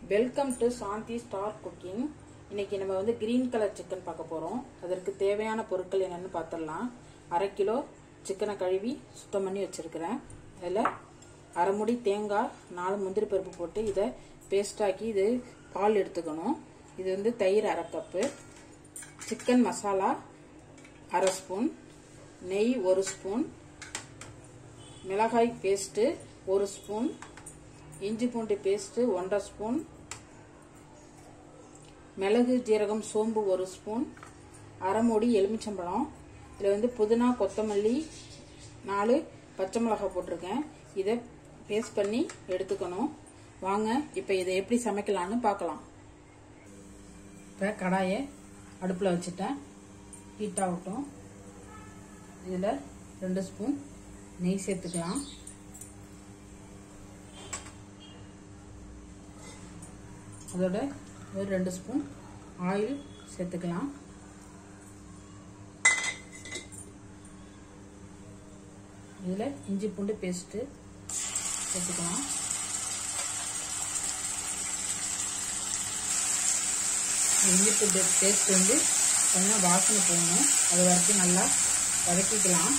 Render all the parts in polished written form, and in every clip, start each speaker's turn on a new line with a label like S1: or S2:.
S1: Welcome to Shanthi star cooking. இன்னைக்கு நம்ம வந்து கிரீன் கலர் சிக்கன் பார்க்க போறோம். அதற்கு தேவையான பொருட்கள் என்னன்னு பார்த்துடலாம். 1/2 கிலோ சிக்கனை கழுவி சுத்தம் பண்ணி வச்சிருக்கிறேன். அதில் அரை முடி தேங்காய், 4 முந்திரி பருப்பு போட்டு இதை பேஸ்டாக்கி இது பால் எடுத்துக்கணும். இது வந்து தயிர் 1/2 கப்பு, சிக்கன் மசாலா 1/2 ஸ்பூன், நெய் 1 ஸ்பூன், மிளகாய் பேஸ்ட்டு 1 ஸ்பூன், இஞ்சி பூண்டு பேஸ்ட் 1/2 ஸ்பூன், மிளகு ஜீரகம் சோம்பு 1 ஸ்பூன், அரை மூடி எலுமிச்சம்பழம். இதில் வந்து புதினா கொத்தமல்லி 4 பச்சை மிளகாய் போட்டிருக்கேன். இதை பேஸ்ட் பண்ணி எடுத்துக்கணும். வாங்க இப்போ இதை எப்படி சமைக்கலான்னு பார்க்கலாம். இப்போ கடாயை அடுப்பில் வச்சுட்டேன், ஹீட் ஆகட்டும். இதில் 2 ஸ்பூன் நெய் சேர்த்துக்கலாம். அதோட ஒரு 2 ஸ்பூன் ஆயில் சேர்த்துக்கலாம். இதில் இஞ்சி பூண்டு பேஸ்ட்டு சேர்த்துக்கலாம். இஞ்சி பூண்டு பேஸ்ட் வந்து கொஞ்சம் வாசனை போடணும். அது வரைக்கும் நல்லா வதக்கிக்கலாம்.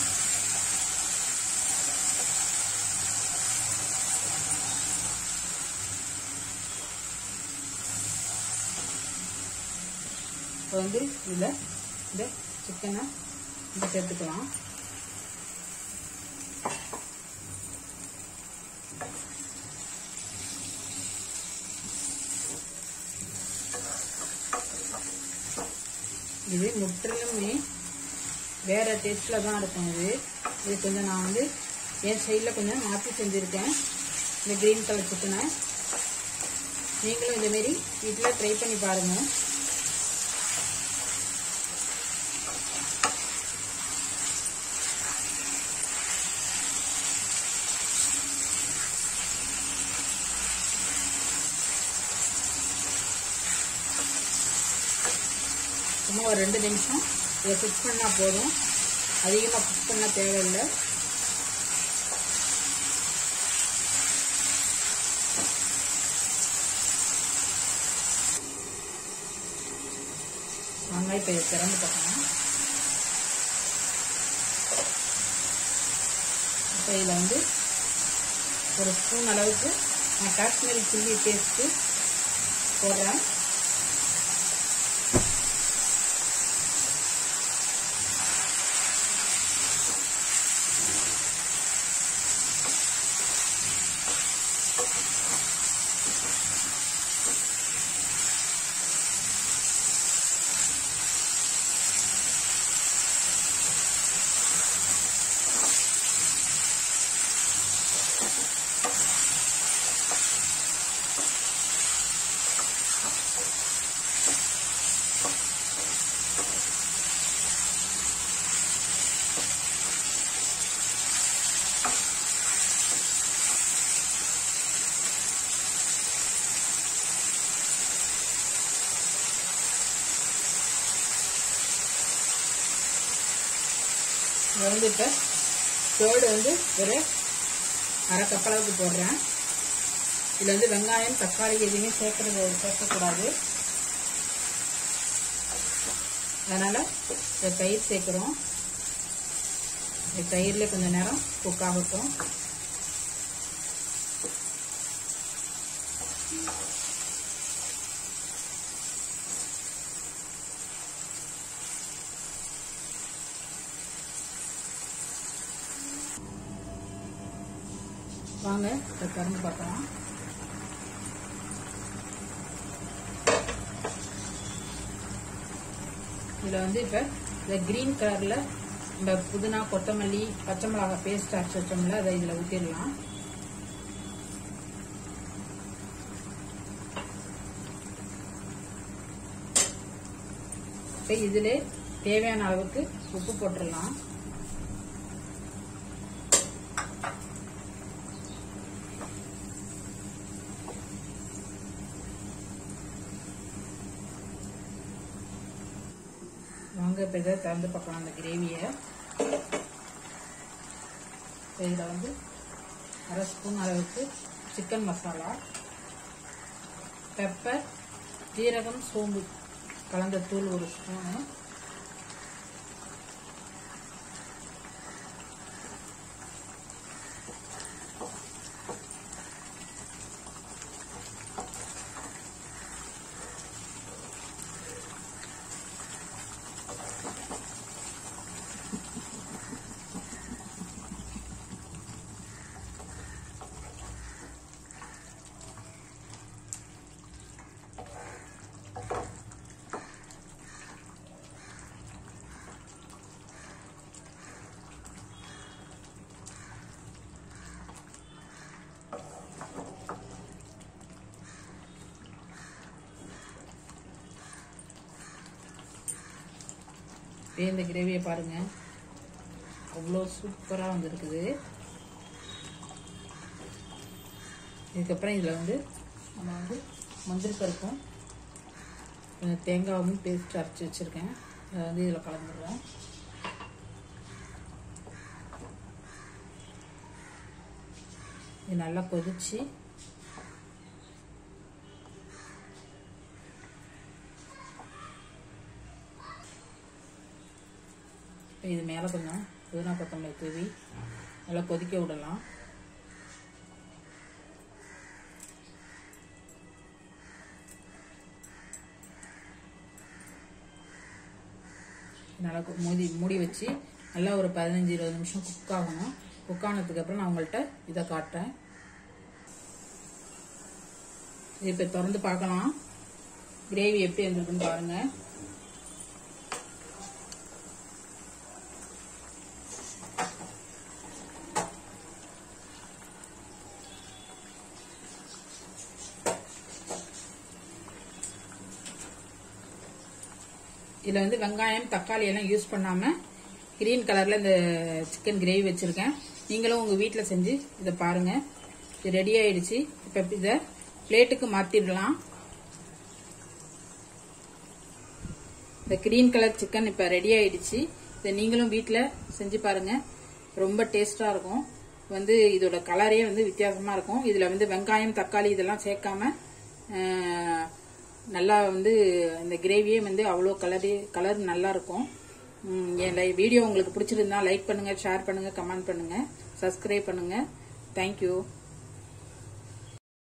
S1: இப்போ வந்து இதில் இந்த சிக்கனை இதை சேர்த்துக்கலாம். இது முற்றிலுமே வேற டேஸ்ட்ல தான் இருக்கும். இது கொஞ்சம் நான் வந்து என் சைடில் கொஞ்சம் மாற்றி செஞ்சுருக்கேன். இந்த கிரீன் கலர் சிக்கனை நீங்களும் இதேமாரி வீட்டில் ட்ரை பண்ணி பாருங்கள். சும்மா ஒரு 2 நிமிஷம் இதை குக் பண்ணால் போதும். அதிகமாக குக் பண்ண தேவையில்லை. வாங்க இப்போ இதை திறந்து பார்க்கலாம். இப்போ இதில் வந்து 1 ஸ்பூன் அளவுக்கு நான் காஷ்மீரி சில்லி பேஸ்ட்டு போடுறேன். வந்து இப்போ கேர்டு வந்து ஒரு 1/2 கப் அளவுக்கு போடுறேன். இதில் வந்து வெங்காயம் தக்காளி எதுவுமே சேர்க்கக்கூடாது. அதனால் இந்த தயிர் சேர்க்குறோம். இந்த தயிரில் கொஞ்சம் நேரம் குக் ஆகட்டும். வாங்க இப்போ திறந்து பார்க்கலாம். இதில் வந்து இப்போ இந்த கிரீன் கலரில் இந்த புதினா கொத்தமல்லி பச்சை மிளகாய் பேஸ்ட் அரைச்சி வச்சோம்ல, அதை இதில் ஊற்றிடலாம். இப்போ இதில் தேவையான அளவுக்கு உப்பு போட்டுடலாம். வாங்க இப்போ இதை திறந்து பார்க்கலாம். அந்த கிரேவியை இதில் வந்து 1/2 ஸ்பூன் அளவுக்கு சிக்கன் மசாலா, பெப்பர், ஜீரகம், சோம்பு கலந்த தூள் 1 ஸ்பூனு. இந்த கிரேவியை பாருங்க, அவ்வளோ சூப்பராக வந்துருக்குது. இதுக்கப்புறம் இதில் வந்து நம்ம வந்து மஞ்சள் பருப்பும் கொஞ்சம் தேங்காவும் பேஸ்ட் அரைச்சி வச்சுருக்கேன், அதை வந்து இதில் கலந்துடுறோம். இது நல்லா கொதிச்சு இது மேலே கொஞ்சம் புதினா கொத்தமல்லி தூவி நல்லா கொதிக்க விடலாம். நல்லா மூடி வச்சு நல்லா ஒரு 15-20 நிமிஷம் குக் ஆகணும். குக் ஆனதுக்கப்புறம் நான் உங்கள்கிட்ட இதை காட்டுறேன். இது இப்போ திறந்து பார்க்கலாம், கிரேவி எப்படி வந்திருக்குன்னு பாருங்க. இதில் வந்து வெங்காயம், தக்காளி எல்லாம் யூஸ் பண்ணாமல் கிரீன் கலரில் இந்த சிக்கன் கிரேவி வச்சுருக்கேன். நீங்களும் உங்கள் வீட்டில் செஞ்சு இதை பாருங்கள். இது ரெடி ஆயிடுச்சு. இப்போ இதை பிளேட்டுக்கு மாற்றிடலாம். இந்த கிரீன் கலர் சிக்கன் இப்போ ரெடி ஆயிடுச்சு. இதை நீங்களும் வீட்டில் செஞ்சு பாருங்கள், ரொம்ப டேஸ்ட்டாக இருக்கும். வந்து இதோட கலரே வந்து வித்தியாசமாக இருக்கும். இதில் வந்து வெங்காயம், தக்காளி இதெல்லாம் சேர்க்காம நல்லா வந்து இந்த கிரேவியே வந்து அவ்வளோ கலர் நல்லா இருக்கும். என் வீடியோ உங்களுக்கு பிடிச்சிருந்தா லைக் பண்ணுங்க, ஷேர் பண்ணுங்க, கமெண்ட் பண்ணுங்க, சப்ஸ்கிரைப் பண்ணுங்க. தேங்க்யூ.